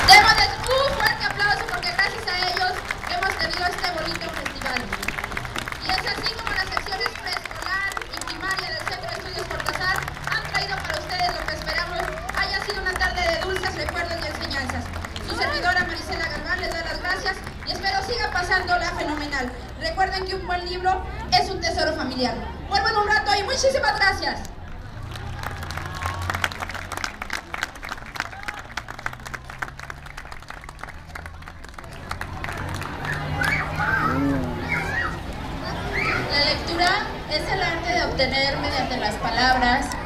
Démosles un fuerte aplauso porque gracias a ellos hemos tenido este bonito festival. Y es así como las secciones preescolar y primaria del Centro de Estudios Cortázar han traído para ustedes lo que esperamos haya sido una tarde de dulces recuerdos y enseñanzas. Su servidora Marisela Galván les da las gracias y espero siga pasándola fenomenal. Recuerden que un buen libro es un tesoro familiar. Vuelvo en un rato y muchísimas gracias. La lectura es el arte de obtener mediante las palabras